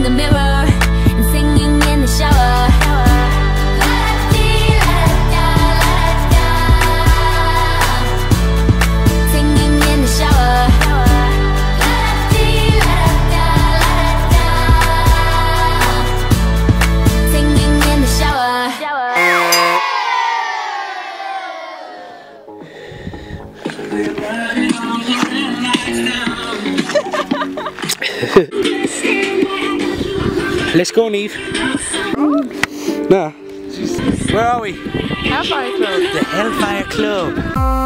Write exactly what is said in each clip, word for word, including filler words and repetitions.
the mirror and singing in the shower. Singing in the shower. Singing in the shower. Let's go, Neve. Nah. Where are we? Hellfire Club. The Hellfire Club.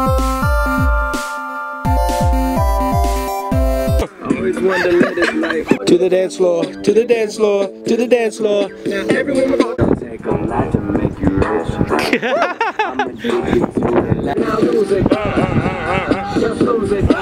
Always wanted to let it like To the dance floor. To the dance floor. To the dance floor. everyone take a lot to make you rich. I'ma do it to the now lose it. Just lose it.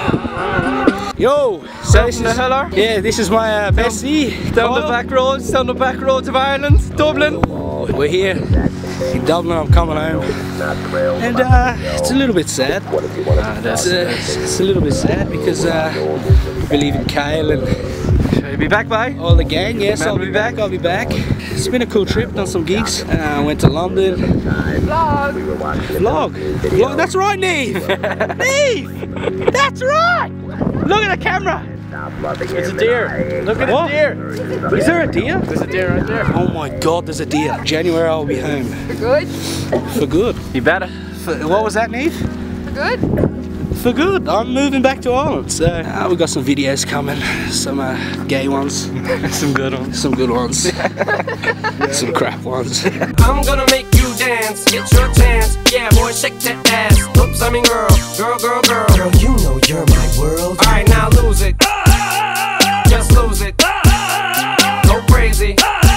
Yo, so this is, the heller. yeah, this is my uh, bestie. Down the back roads, down the back roads of Ireland, Dublin. We're here in Dublin. I'm coming home, and uh, it's a little bit sad. Ah, It's, uh, it's a little bit sad because uh, we believe in Kyle and Shall we be back by? all the gang. Yes, Man, I'll we'll be be back. back. I'll be back. It's been a cool trip. Done some gigs. Uh, I went to London. Vlog. Vlog. Vlog. That's right, Neve. Neve. That's right. Look at the camera. It's a deer. Look at What? the deer. Is there a deer? There's a deer right there. Oh my God, there's a deer. January I'll be home. Good? For good. You better. For, what was that, Neve? Good? For good. I'm moving back to Ireland. So uh, we've got some videos coming. Some uh, gay ones. Some good ones. Some good ones. Some crap ones. I'm gonna make you dance, get your chance. Yeah, boy, shake that ass. Oops, I mean girl, girl, girl, girl. Girl, you know you're my world. Alright, now lose it. Just lose it. Go crazy.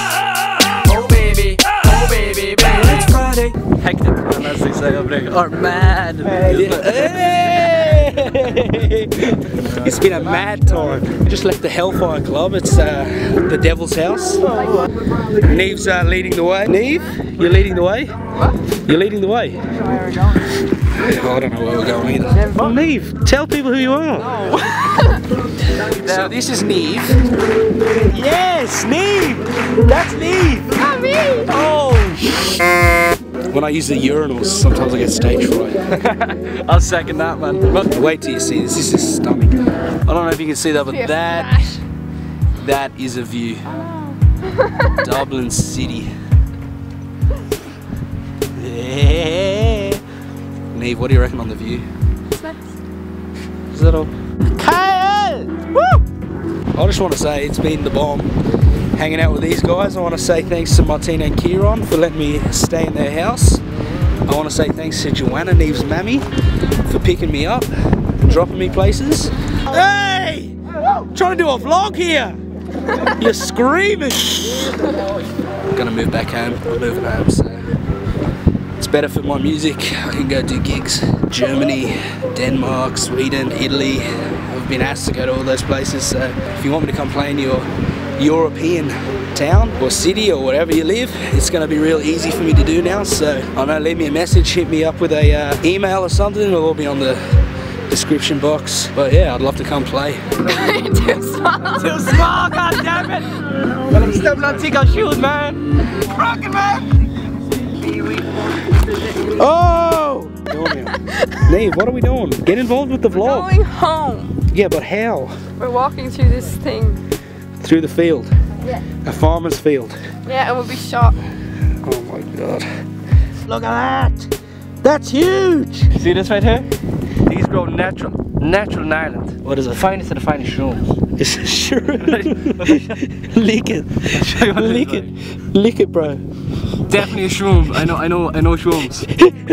Oh baby, oh baby, baby. It's Friday. Hectic, man, as they say over there. Or mad. Hey! It's been a mad time. We just left the Hellfire Club. It's uh, the Devil's House. Neve's uh, leading the way. Neve, you're leading the way? What? You're leading the way? Where are we going? I don't know where we're going either. Oh, Neve, tell people who you are. No. So this is Neve. Yes, Neve! That's Neve! Not me! Oh! When I use the urinals, sometimes I get stage fright. I'll second that, man. But Wait till you see this. This is stunning. I don't know if you can see that, but Be a that flash. that is a view. Dublin City. Yeah. Neve, what do you reckon on the view? It's nice. Is that all? Kyle! Woo! I just want to say it's been the bomb hanging out with these guys. I want to say thanks to Martina and Kieran for letting me stay in their house. I want to say thanks to Joanna, Neve's mammy, for picking me up and dropping me places. Hey! I'm trying to do a vlog here! You're screaming! I'm gonna move back home. I'm moving home, so it's better for my music. I can go do gigs. Germany, Denmark, Sweden, Italy. I've been asked to go to all those places, so if you want me to come play in your European town or city or wherever you live, it's going to be real easy for me to do now. So I don't know, leave me a message, hit me up with a uh, email or something. It'll all be on the description box. But yeah, I'd love to come play. Too small. Too small, god damn it! Well, I'm stepping on Tycho's shoes, man. Rockin', man. Oh! Neve, what are we doing? Get involved with the vlog. Going home. Yeah, but how? We're walking through this thing. Through the field. Yeah. A farmer's field. Yeah, and we'll be shot. Oh my god. Look at that! That's huge! See this right here? These grow natural. Natural in Ireland. What is it? The finest of the finest shrooms. It's a shroom. Lick it. Lick it. Lick it, bro. Definitely a shroom. I know, I know, I know shrooms.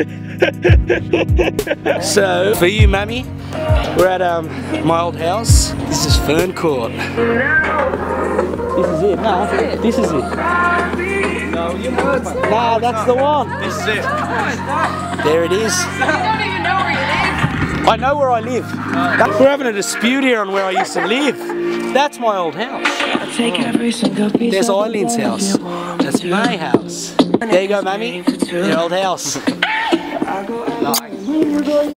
So, for you, Mammy, we're at um, my old house. This is Fern Court. This is it. Nah, this is it. No, you know it's not. Nah, that's the one. This is it. There it is. You don't even know where you live. I know where I live. We're having a dispute here on where I used to live. That's my old house. There's Eileen's house. That's my house. There you go, Mammy. Your old house. Nice.